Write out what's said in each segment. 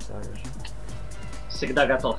Всегда готов.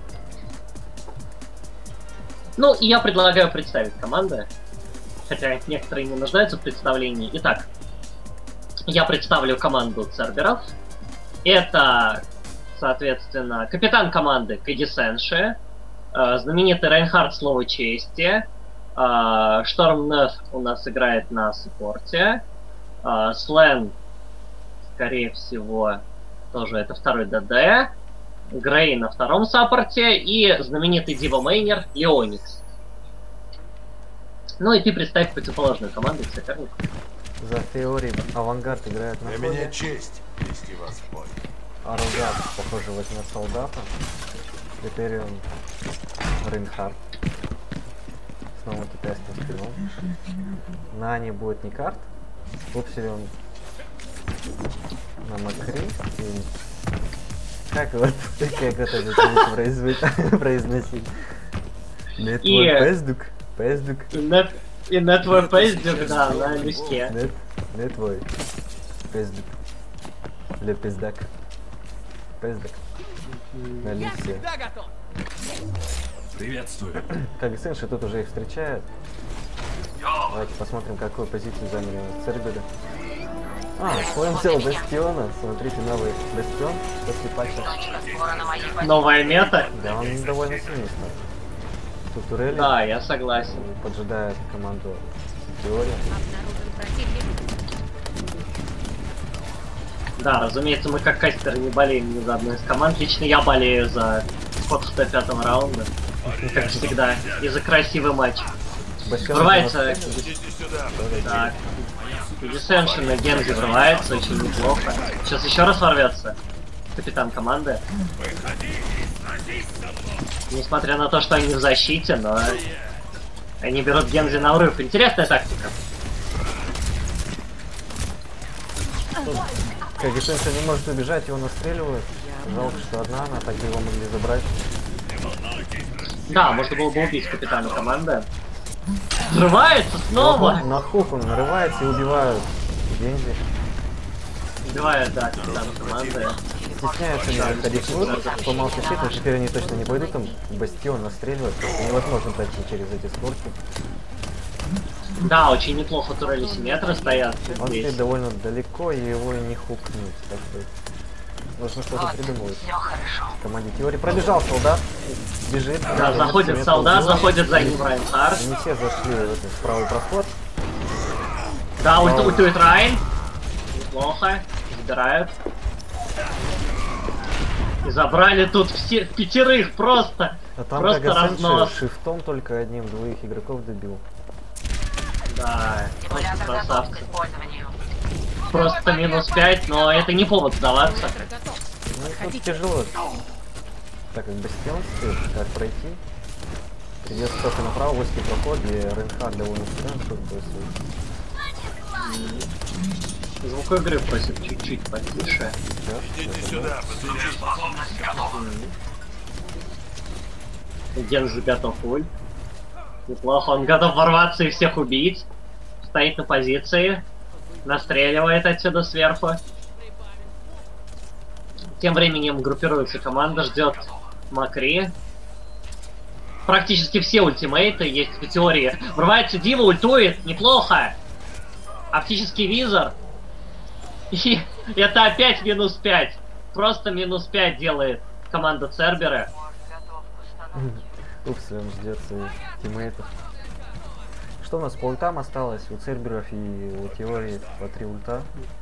Ну, и я предлагаю представить команды. Хотя некоторые не нуждаются в представлении. Итак, я представлю команду Церберов. Это, соответственно, капитан команды Кадисенши, знаменитый Рейнхард Слово Чести, Штормнеф у нас играет на саппорте, Слен, скорее всего, тоже это второй ДД, Грей на втором саппорте и знаменитый Дива Мейнер Леоникс. Ну и ты представь противоположную команду сопернику. За теорией Авангард играет на Для входе. меня честь вести вас в бой. Аргат, похоже, возьмет солдата. Теперь он Рейнхард. Снова китайским стилом. Нани будет не карт. Упселен на Макри. И... Как вот это произносить? Нетвой пездук. Пездук. И на твой пездук, да, на листе. Не твой пездук. Или пиздак. Пездак. На листе. Приветствую. Как Сенши тут уже их встречает. Давайте посмотрим, какую позицию заняли Церберы. Слэм взял Бастиона. Смотрите, новый Бастион после патча. Новая мета? Да, он довольно сильный стал. Тут турели. Да, я согласен. Поджидает команду Теория. Да, разумеется, мы как кастеры не болеем ни за одну из команд. Лично я болею за ход до 5-го раунда. Как всегда. И за красивый матч. Врывается... Так. Десеншн на Гензи врывается, очень неплохо. Сейчас еще раз ворвется капитан команды. Несмотря на то, что они в защите, но они берут Гензи на урыв. Интересная тактика. Как Десеншн не может убежать, его настреливают. Жалко, что одна, она так бы его могли забрать. Да, можно было бы убить капитана команды. Взрывается снова! На хук он нарывается и убивают Гензи. Убивает, да, капитана команды. Стесняются не ходить в лут, сломал щит, но теперь они точно не пойдут, там Бастион настреливает, просто невозможно пройти через эти створки. Да, очень неплохо турели симметры стоят Он здесь. стоит довольно далеко, и его не хукнуть, так что нужно что-то придумывать. Команде Теории пробежал солдат, бежит. Да, заходит солдат, заходит за ним Райнхард. Они все зашли в этот правый проход. Да, ультует Райн. Неплохо. Забирают. И забрали тут все пятерых просто. А там просто разнос. шифтом только одним двоих игроков добил. Да, просто красавцы. Просто минус 5, но это не повод сдаваться. Ну, тут тяжело. Так как Бастион стоит, как пройти. Придется только направо в узкий проход, где Рейнхард довольно сильно Звук игры просит чуть-чуть потише. Идите сюда, подключить способность готов. Гензи готов ульт. Неплохо, он готов ворваться и всех убить. Стоит на позиции. Настреливает отсюда сверху. Тем временем группируется команда, ждет Макри. Практически все ультимейты есть в теории. Врывается Дива, ультует, неплохо. Оптический визор. И это опять минус 5. Просто минус 5 делает команда Цербера. Упс, он ждет своих тиммейтов. Что у нас по ультам осталось? У Церберов и у Теории по 3 ульта.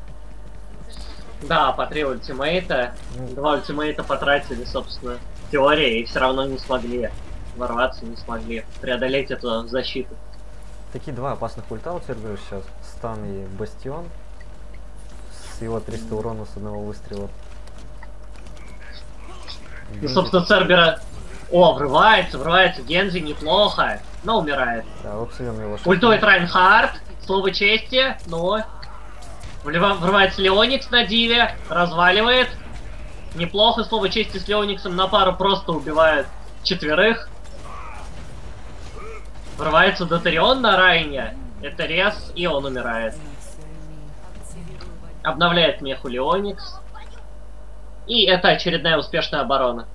Да, по 3 ультимейта. 2 ультимейта потратили, собственно, Теория, и все равно не смогли ворваться, не смогли преодолеть эту защиту. Такие два опасных ульта у Церберов сейчас. Стан и Бастион. С его 300 урона с одного выстрела. И, собственно, Цербера... О, врывается Гензи, неплохо, но умирает. Да, обсудим его. Ультует Райнхард, слово чести, но... Врывается Леоникс на Диве, разваливает. Неплохо, слово чести с Леониксом на пару просто убивает четверых. Врывается Дотарион на Райне, это рез, и он умирает. Обновляет меху Леоникс. И это очередная успешная оборона.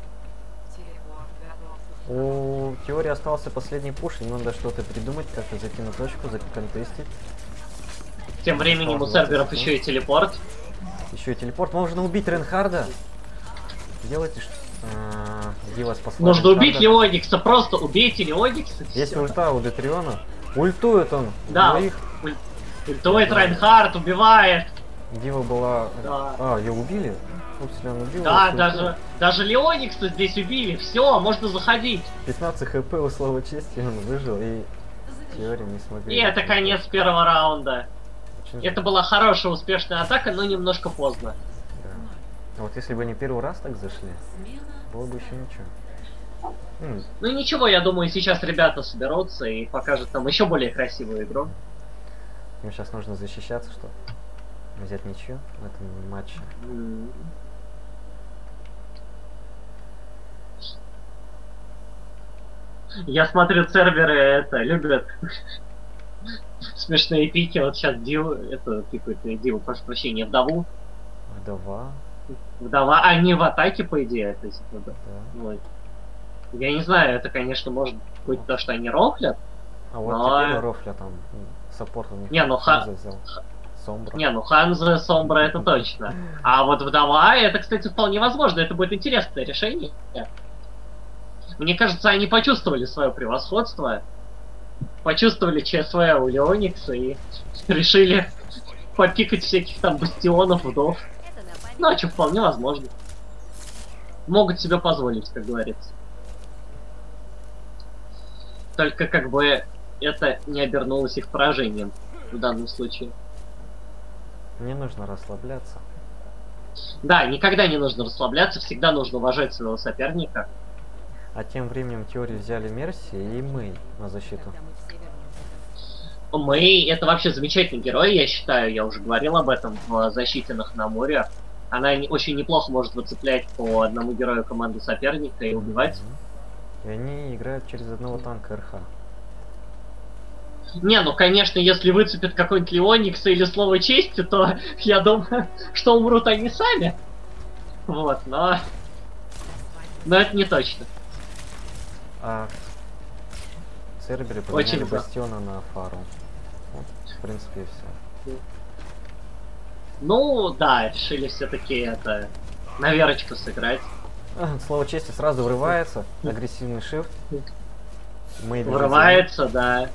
У теории остался последний пуш, им надо что-то придумать, как-то зайти на точку, законтестить. Тем временем у Церберов еще и телепорт. Еще и телепорт. Можно убить Ренхарда. Делайте что. Где вас послали? Нужно убить Леоникса, просто убейте Леоникса. Есть ульта у Детриона. Ультует он. Да, Двоих. ультует Райнхард, убивает. Дива была... Да. А, ее убили? Упс, он убил. Да, его, даже Леоникса здесь убили. Все, можно заходить. 15 хп у слова чести, он выжил, и теория не смогли. И это конец первого раунда. Очень Это была хорошая, успешная атака, но немножко поздно. Да. А вот если бы не первый раз так зашли, было бы еще ничего. Ну ничего, я думаю, сейчас ребята соберутся и покажут нам еще более красивую игру. Им сейчас нужно защищаться, чтобы взять ничью в этом матче. Я смотрю, серверы это любят смешные пики. Вот сейчас Диву, это пикают Диву, прошу прощения, вдову. Вдова. Вдова, а не в атаке, по идее, то есть, Да. ну, я не знаю, это, конечно, может быть то, что они рофлят. А вот но... теперь рофля там саппорт у них. Не, ну взял. Сомбра. Не, ну Ханза, Сомбра это точно. А вот вдова, это, кстати, вполне возможно. Это будет интересное решение. Мне кажется, они почувствовали свое превосходство. Почувствовали ЧСВ у Леоникса и решили попикать всяких там бастионов, вдов. Ну, а что, вполне возможно. Могут себе позволить, как говорится. Только как бы это не обернулось их поражением в данном случае. Не нужно расслабляться. Да, никогда не нужно расслабляться, всегда нужно уважать своего соперника. А тем временем теории взяли Мерси и Мэй на защиту. Мэй это вообще замечательный герой, я считаю, я уже говорил об этом в защите на Ханаморе. Она очень неплохо может выцеплять по одному герою команду соперника и убивать. И они играют через одного танка РХ. Не, ну конечно, если выцепят какой-нибудь Леоникса или Слово Чести, то я думаю, что умрут они сами. Вот, но это не точно. А Церберы Очень поменяли да. Бастиона на Фару. Вот, в принципе, и все. Ну, да, решили все-таки это на верочку сыграть. Слово чести сразу врывается. Агрессивный шифт. Мэй Врывается, да.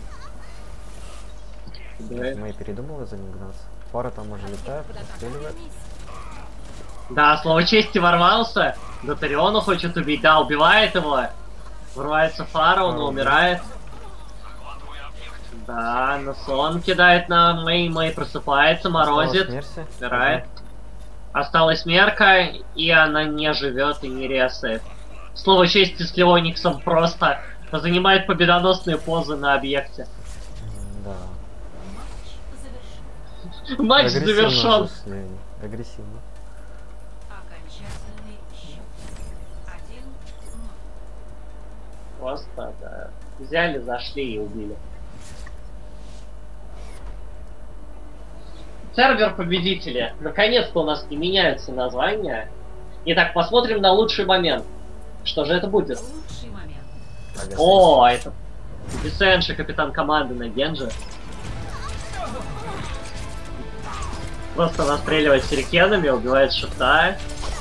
Мэй передумала за ним гнаться. Фара там уже летает, расстреливает. Да, Слово Чести ворвался. Дотариону хочет убить, да, убивает его. Врывается Фара, он умирает. Да, на сон кидает на Мэй, Мэй просыпается, морозит, умирает. Осталась Мерка, и она не живет и не ресает. Слово Чести с Леониксом просто занимает победоносные позы на объекте. Да. Матч завершен. Агрессивно. Просто, да. Взяли, зашли и убили. Сервер победителя. Наконец-то у нас не меняются названия. Итак, посмотрим на лучший момент. Что же это будет? Лучший момент. О, это Бисенши, капитан команды на Генджи. Просто настреливает сюрикенами, убивает шифта.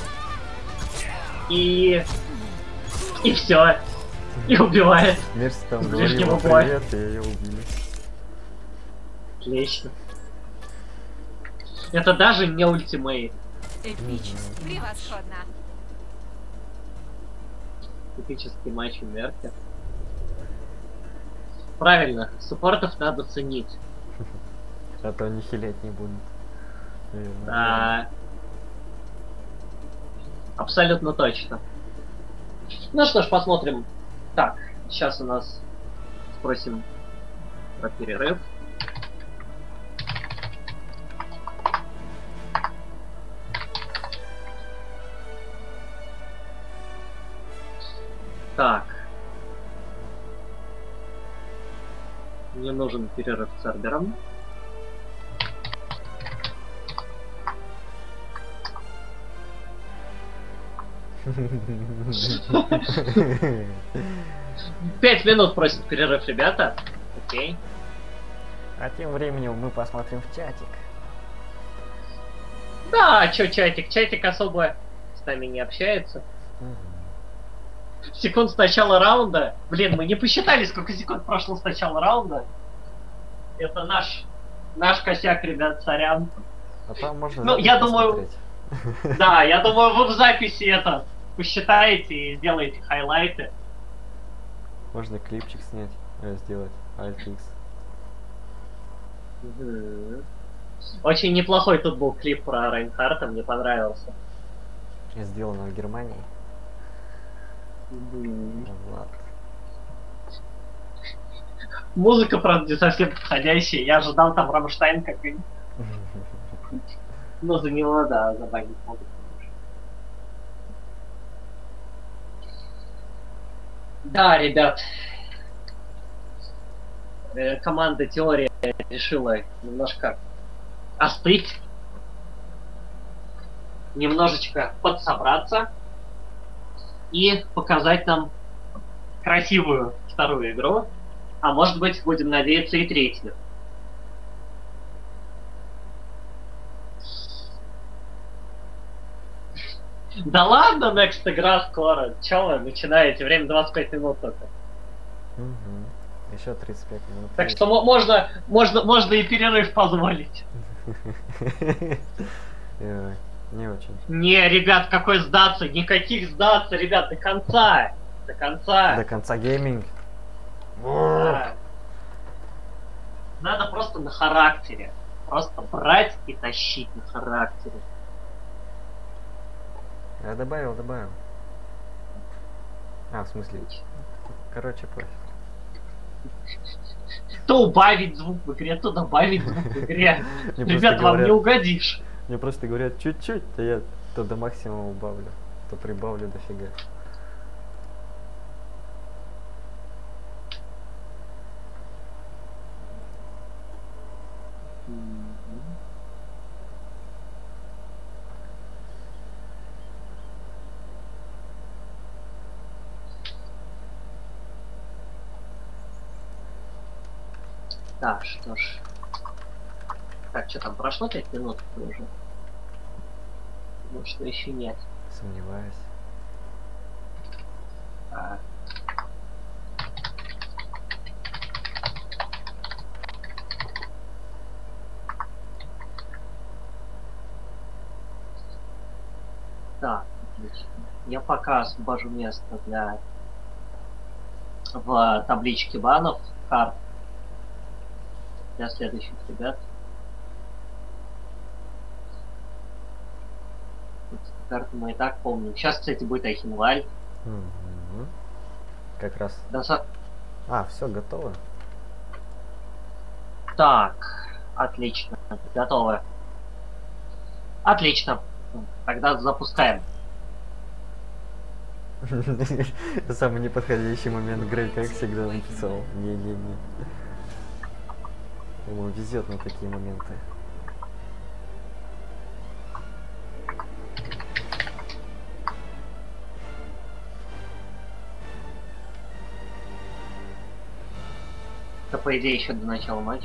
И все. И убивает. Мерси там Ближнего говорила боя. привет, и ее убили. Отлично. Это даже не ультимейт. Эпически. Превосходно. Эпический матч у Мерки. Правильно, суппортов надо ценить. А то они хилять не будут. Да. Абсолютно точно. Ну что ж, посмотрим. Так, сейчас у нас спросим про перерыв. Так. Мне нужен перерыв с сервером. 5 минут просит перерыв, ребята. Окей. А тем временем мы посмотрим в чатик. Да, чё чатик? Чатик особо с нами не общается. Секунд с начала раунда. Блин, мы не посчитали, сколько секунд прошло с начала раунда. Это наш косяк, ребят, сорян. А там можно. Ну, я думаю, посмотреть. да, я думаю, вы в записи это посчитаете и сделаете хайлайты. Можно клипчик снять, сделать. Alt-X. Очень неплохой тут был клип про Рейнхарта, мне понравился. Сделано в Германии. Влад. Музыка, правда, не совсем подходящая. Я ожидал там Рамштайн какой-нибудь. Но за него, да, забанить могут. Да, ребят. Команда Теория решила немножко остыть. Немножечко подсобраться. И показать нам красивую вторую игру. А может быть, будем надеяться, и третью. Да ладно, next игра скоро. Чё вы начинаете? Время 25 минут только. Еще 35 минут. Так что можно и перерыв позволить. Не очень. Не, ребят, какой сдаться? Никаких сдаться, ребят, до конца. До конца. До конца гейминг. Да. Надо просто на характере. Просто брать и тащить на характере. Я добавил. А, в смысле? Короче, пофиг. То убавить звук в игре, то добавить звук в игре. Ребят, вам не угодишь. Мне просто говорят чуть-чуть, то я то до максимума убавлю, то прибавлю дофига. Так, что ж. Так, что там, прошло 5 минут уже? Может, еще нет. Сомневаюсь. Так, отлично. Я пока освобожу место в табличке банов карт для следующих ребят. Карту мы и так помним. Сейчас, кстати, будет Айхенваль. Как раз. А, все готово. Так, отлично. Готово. Отлично. Тогда запускаем. Самый неподходящий момент Грей, как всегда, написал. Не-не-не. Ему везет на такие моменты. Это, по идее, еще до начала матча.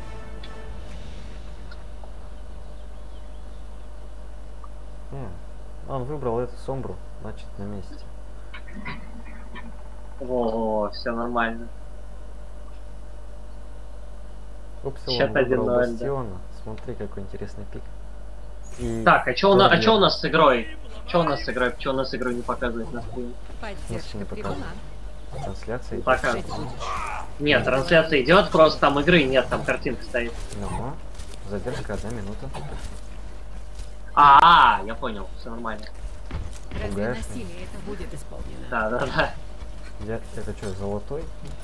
Он выбрал эту Сомбру, значит, на месте. Во, все нормально. Упсилон выбрал Бастиона. Смотри, какой интересный пик. И так, а что у нас с игрой? Что у нас с игрой? Почему у нас игру не показывает на стриме? Не показывает. Трансляция не показывает. Нет, трансляция идет, просто там игры нет, там картинка стоит. Ну, задержка 1 минута. Я понял, все нормально. Разве насилие это будет исполнено? Да. Это что, золотой?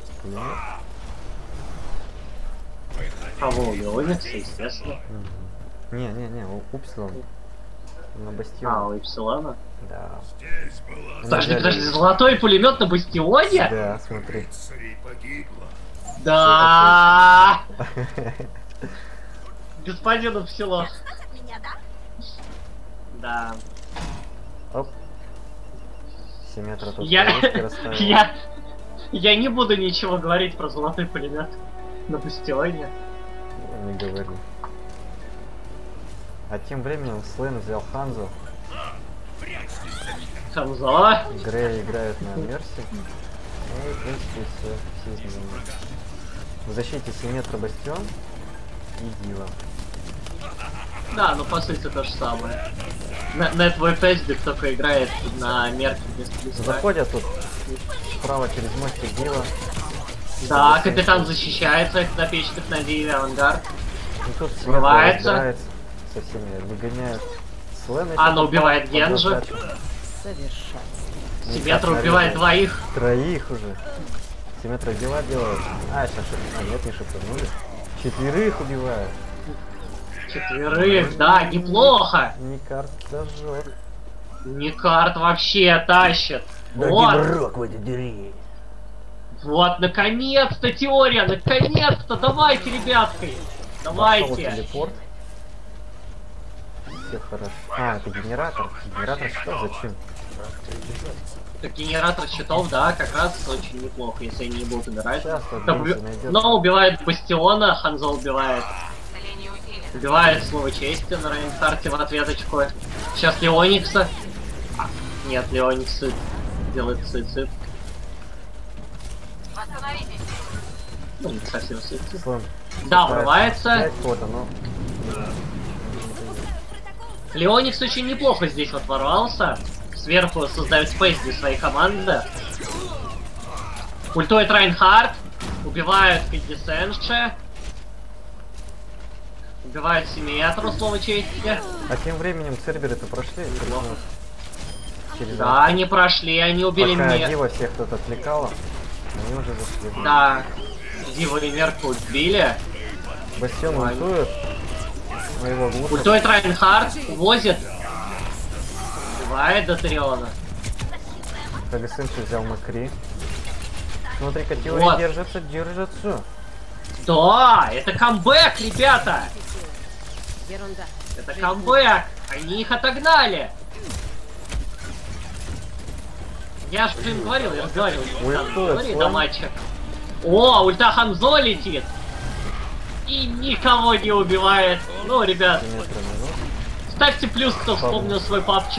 Кого? Леоникса, естественно. Не, Упсилон. На Бастионе. У Ипсилона? Да. Подожди, золотой пулемет на Бастионе? Да, смотри. Да. Господин Упсилон. Да. Оп. Симметра тут Я, крылышки расставил. я не буду ничего говорить про золотой пулемет на бастионе. Не говори. А тем временем Слейн взял Ханзу. Хамзо. Грей играет на Мерси. Ну и в принципе все изменения. В защите Симметра бастион и Дива. Да, ну по сути то же самое. На твой пездик только играет на мерке без плюса. Заходят тут справа через мостик Дива. Да, капитан защищается от напечных на Диве, авангард. И тут Симметра Врывается. разбирается со всеми, выгоняет Слена. Она убивает Генджи. Совершать. Симметра убивает двоих. Троих уже. Симметра дела делают. А, сейчас нет, не шипанули. 4 убивают. 4, да, неплохо. Никард зажег. Никард вообще тащит. Вот, в эти двери. вот, наконец-то теория, наконец-то, давайте, ребятки. Пошел Давайте. телепорт. Все хорошо. А, это генератор. Генератор что? Зачем? Так, генератор щитов, да, как раз очень неплохо, если они не будут умирать. Сейчас вот Так, Бензи найдет. но убивает Бастиона, Ханзо убивает. Убивает слово чести на Рейнхарте в ответочку. Сейчас Леоникса. А, нет, Леоникс делает суицид. Ну, не совсем суицид. Слон Да, пытается врывается. снять фото, но Леоникс очень неплохо здесь вот ворвался. Сверху создает спейс для своей команды. Ультует Райнхард. Убивает Кэддисенши. Убивает Симметру, слово чести. а тем временем Церберы-то прошли. Через Да, они прошли, они убили пока меня. Дива всех тут отвлекала, они уже зашли. Да. Дива и Мерку убили. Бастион Ой. ультует. Но его глушат. Ультует Райнхард. Увозит. Убивает Дотариона. Кагасенши взял Макри. Смотри-ка, теория Вот. держится. Да, это камбэк, ребята. Ерунда. Это камбэк. Они их отогнали. Я же им говорил, я разговаривал с Ультует Александром, говорили до Слон. матча. О, ульта Ханзо летит. И никого не убивает. Ну, ребят, Симметра минут. ставьте плюс, кто вспомнил свой папчик.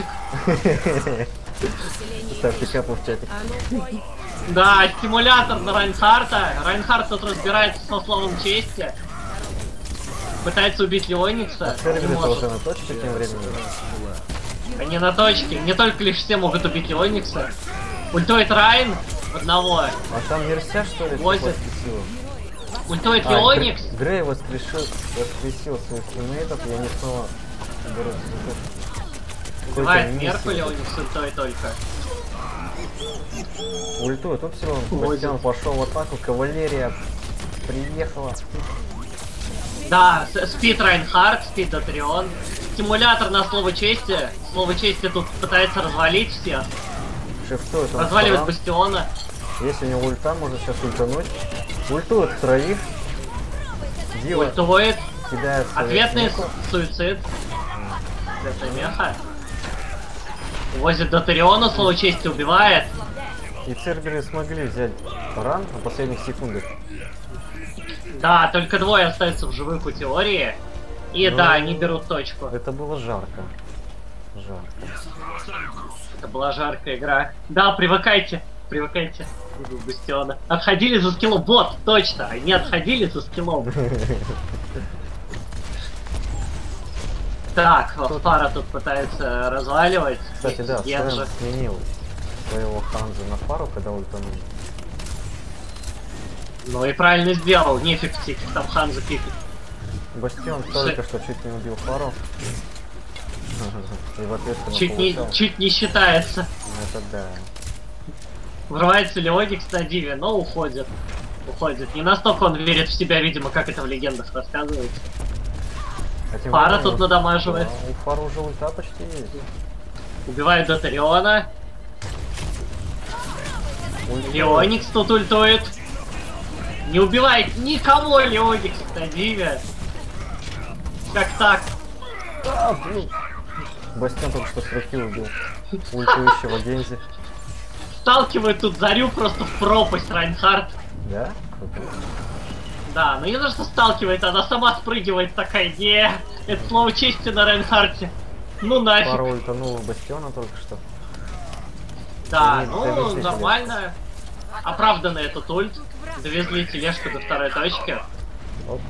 Ставьте капу в чатик. А ну бой. Да, стимулятор на Райнхарта. Райнхард тут разбирается со словом чести. Пытается убить Леоникса. Не Церберы-то может. уже на точке тем временем. Они на точке. Не только лишь все могут убить Леоникса. Ультует Райн одного. А там Мерся, что ли, Возит. воскресила? Ультует А, Леоникс. Грей воскресил своих тиммейтов, и они снова борются за то. Убивает Мерку Леоникс ультует только. Ультует, тут всего Возит. Бастион пошел в атаку, кавалерия приехала. Да, спид Райнхард, спид Дотарион. Стимулятор на слово чести. Слово чести тут пытается развалить всех. Шифтует он Разваливает сторон. Бастиона. Если у него ульта, может сейчас ультануть. Ультует троих. Дива Ультует. кидает свою Ответный меку. суицид. Ответная меха. Возит Дотариона, слово чести убивает. И Церберы смогли взять ран на последних секундах. Да, только двое остаются в живых у теории. И Ну, да, они берут точку. Это было жарко. Жарко. Это была жаркая игра. Да, привыкайте. Привыкайте. Буду Бастиона. Отходили за скиллом. Вот, точно. Они отходили за скиллом. Так, Фара тут пытается разваливать. Кстати, да, Генджи. Слэм сменил своего Ханза на Фару, когда ультанул. Ну и правильно сделал. Нефиг всяких там Ханза пикать. Бастион только что чуть не убил Фару. И в ответ Чуть не считается. Это да. Врывается Леоникс на Диве, но уходит. Уходит. Не настолько он верит в себя, видимо, как это в легендах рассказывается. А тем Фара временем- тут надамаживает. Да, у Фара уже ульта почти есть. Убивает Дотариона. Ультует. Леоникс тут ультует. Не убивает никого Леоникс на Диве. Как так? А, блин. Бастион только что с руки убил ультующего Гензи. сталкивает тут Зарю просто в пропасть, Райнхард. Да? Круто. Да, но не то, что сталкивает, она сама спрыгивает такая, не, это слово чести на Райнхарте. Ну нафиг. Пару ультанул Бастиона только что. Да, Ты ну видишь, нормально. Оправданный этот ульт. Довезли тележку до второй точки. Оп,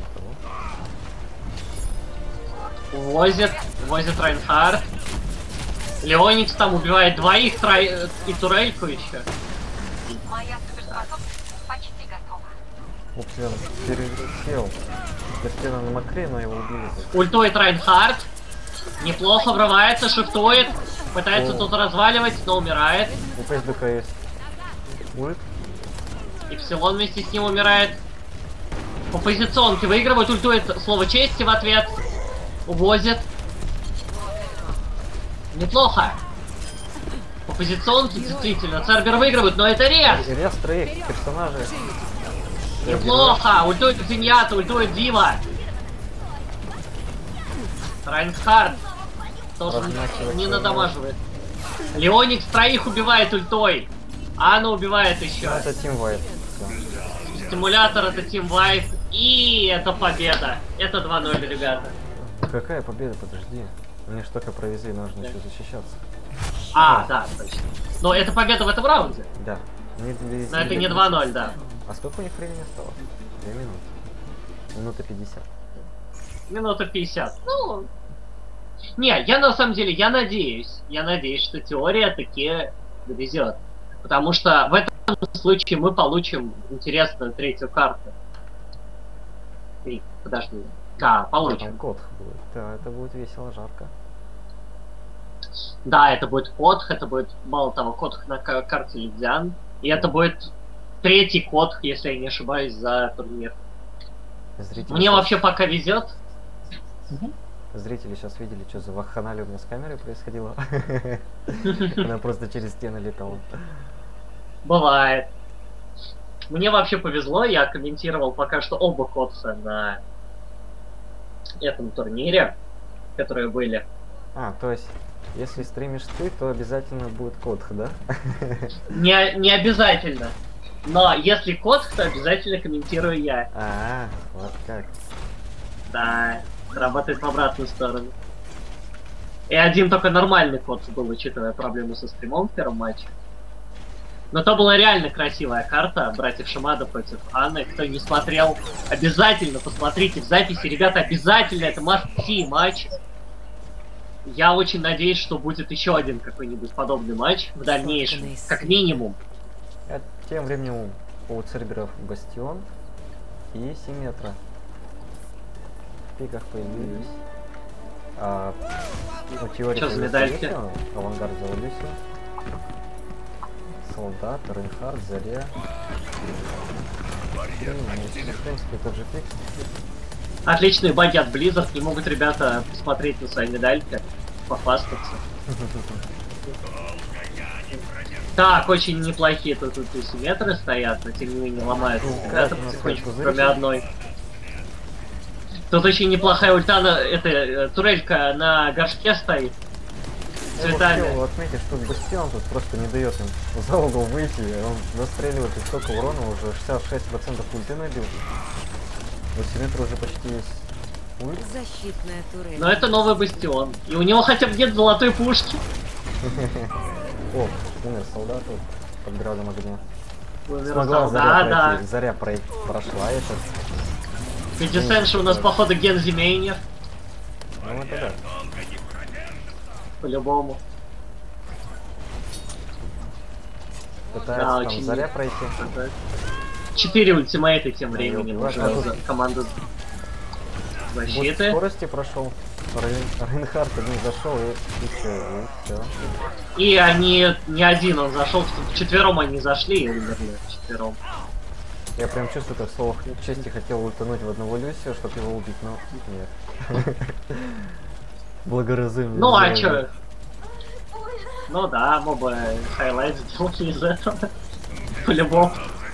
Возит Райнхард. Леоникс там убивает двоих, и турельку еще. Моя суперспособность почти готова. уп, он перелетел. Бастиона на Макре, но его убили. Ультует Райнхард. Неплохо врывается, шифтует. Пытается О. тут разваливать, но умирает. У ПСБК есть ульт. И Псилон вместе с ним умирает. По позиционке выигрывает, ультует слово чести в ответ. Увозит. Неплохо. По позиционке действительно. Цербер выигрывает, но это рез. Рез троих персонажей. Неплохо. Ультует Зиньята, ультует Дива. Райнхард тоже Размахивает не своей надамаживает. Леоникс троих убивает ультой. Анна убивает еще. Ну, это тимвайп. Стимулятор это тимвайп. И это победа. Это 2-0, ребята. Какая победа, подожди. Мне ж только провезли, нужно еще защищаться. Да, точно. Но это победа в этом раунде. Да. Но это не 2-0, да. А сколько у них времени осталось? 2 минуты. Минута 50. Минута 50. Ну... Не, я на самом деле, я надеюсь, что теория таки довезет. Потому что в этом случае мы получим интересную третью карту. Подожди. Да, получим. Там кот будет. Да, это будет весело, жарко. Да, это будет Котх, это будет, мало того, Котх на карте Лидиан. И это будет третий Котх, если я не ошибаюсь, за турнир. Зрители Мне сейчас... вообще пока везет. Зрители сейчас видели, что за вахханалия у меня с камерой происходило. Она просто через стены летала. Бывает. Мне вообще повезло, я комментировал пока что оба Котха на этом турнире, которые были. То есть, если стримишь ты, то обязательно будет Котх, да? Не обязательно. Но если Котх, то обязательно комментирую я. Вот как. Да, работает в обратную сторону. И один только нормальный Котх был, учитывая проблему со стримом в первом матче. Но то была реально красивая карта братьев Шимада против Анны. Кто не смотрел, обязательно посмотрите в записи. Ребята, обязательно, это must-see матч. Я очень надеюсь, что будет еще один какой-нибудь подобный матч в дальнейшем, как минимум. Тем временем у Церберов Бастион и Симметра. В пиках появились. Теория что за медальки? Авангард за Люсю. Солдат, Рейнхард, Заря. В принципе, тот же пик. Отличные баги от Blizzard, не могут ребята посмотреть на свои медальки, похвастаться. Так, очень неплохие тут симметры стоят, но тем не менее ломаются ребята потихонечку, кроме одной. Тут очень неплохая ультана, это турелька на горшке стоит. Цветами. Я хотел отметить, что Бастион тут просто не дает им за угол выйти, он настреливает и столько урона, уже 66% ульты набил. У Симметра уже почти есть ульт. Защитная турель. Но это новый Бастион. И у него хотя бы нет золотой пушки. О, умер солдат под градом огня. Да, Заря да. пройти. Заря прошла этот. Пятисенши у нас походу Гензи Мейнер. Ну это да. По-любому. Пытается Да, там очень Заря пройти. 4 ультимейта тем временем убивают. уже за команду Вот защиты. скорости прошел. Рейнхард один зашел и все. И они не один он зашел, вчетвером они зашли и умерли вчетвером. Я прям чувствую, как слово чести хотел ультануть в одного Люсию, чтобы его убить, но нет. Благоразумие. Ну а чё? Ну да, мы бы хайлайт сделали из этого. По-любому.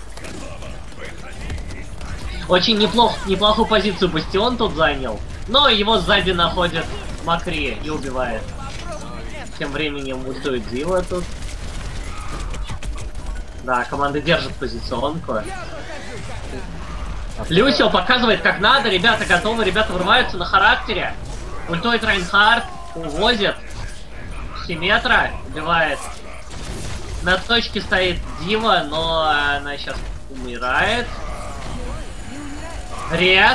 Очень неплохую позицию Бастион тут занял. Но его сзади находит Макри и убивает. Тем временем ультует Дива тут. Да, команда держит позиционку. Люсио показывает, как надо. Ребята готовы, ребята врываются на характере. Ультует Райнхард, увозит. Симметра убивает. На точке стоит Дива, но она сейчас умирает. Рез.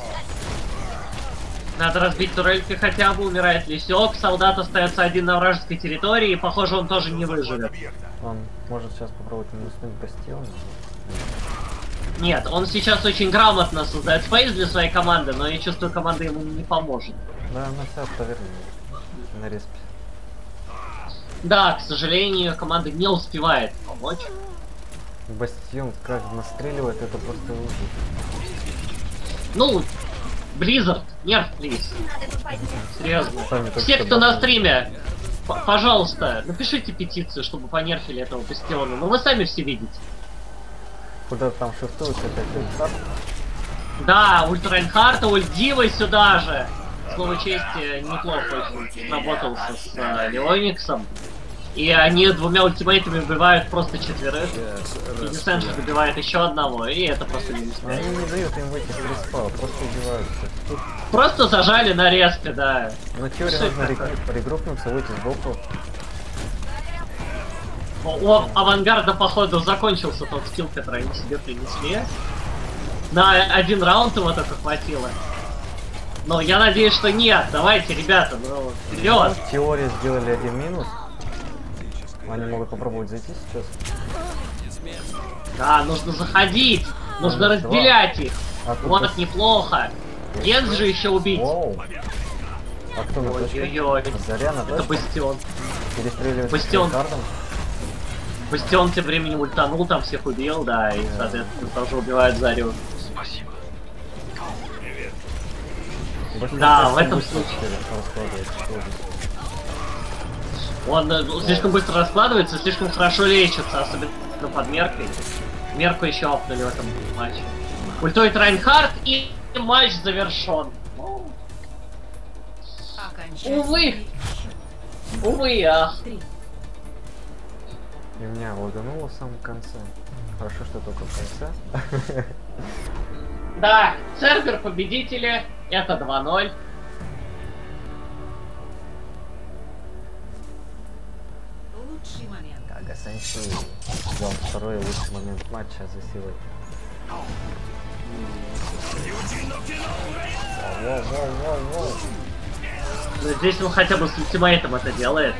Надо разбить турельки хотя бы, умирает Лисек. Солдат остается один на вражеской территории, и похоже, он тоже не выживет. Он может сейчас попробовать минуснуть бастион. Нет, он сейчас очень грамотно создает спейс для своей команды, но я чувствую, команда ему не поможет. Да, она вся повернет на респе. Да, к сожалению, команда не успевает помочь. Бастион как настреливает, это просто ужас. Ну, Blizzard, нерв, плиз. Серьезно. Сами только Все, что кто на добавили. стриме, пожалуйста, напишите петицию, чтобы понерфили этого бастиона. Ну вы сами все видите. Куда там шифтуется опять Рейнхард? Да, ульт Райнхарта, ульт Дивы сюда же. Слово чести, неплохо очень работался с Леониксом. И они двумя ультимейтами убивают просто четверых. И Десеншн добивает еще одного, и это просто не Но они не дают им выйти с респа, просто убиваются. Тут, Просто зажали на респе, да. на теории нужно регрупнуться, выйти сбоку. У авангарда, походу, закончился тот скилл, который они себе принесли. На один раунд его только хватило. Но я надеюсь, что нет. Давайте, ребята, ну, вперед! В теории сделали один минус. Они могут попробовать зайти сейчас. Да, нужно заходить. Нужно разделять их. А тут Вот бас- неплохо. Генс же еще убить. Воу. А кто на точке? Ой-ой-ой. Заря на Это точке? Бастион. Перестреливает Бастион. с Рейнхардом. Бастион тем временем ультанул, там всех убил, да, и, соответственно, тоже убивает Зарю. Бастион Да, совсем в этом быстро случае. раскладывается, ужас. Он слишком быстро раскладывается, слишком хорошо лечится, особенно под меркой. Мерку еще апнули в этом матче. Ультует Райнхард, и матч завершен. Увы. Увы, ах. И меня лагануло в самом конце. Хорошо, что только в конце. Да, Цербер победители, это 2-0. Лучший момент. Кага Сенсей взял второй лучший момент матча за сегодня. Воу. Но здесь он хотя бы с ультимейтом это делает.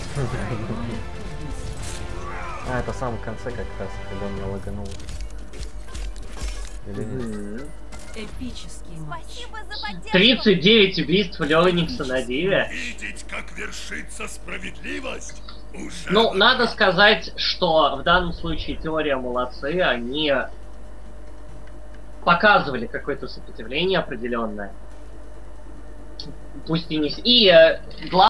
А, это в самом конце как раз, когда он меня лаганул. Или нет? Эпический матч. Спасибо за поддержку. 39 убийств Леоникса на Диве. Видеть, как вершится справедливость. Уже Ну, надо сказать, что в данном случае теория молодцы, они показывали какое-то сопротивление определенное. Пусть и не... И главное...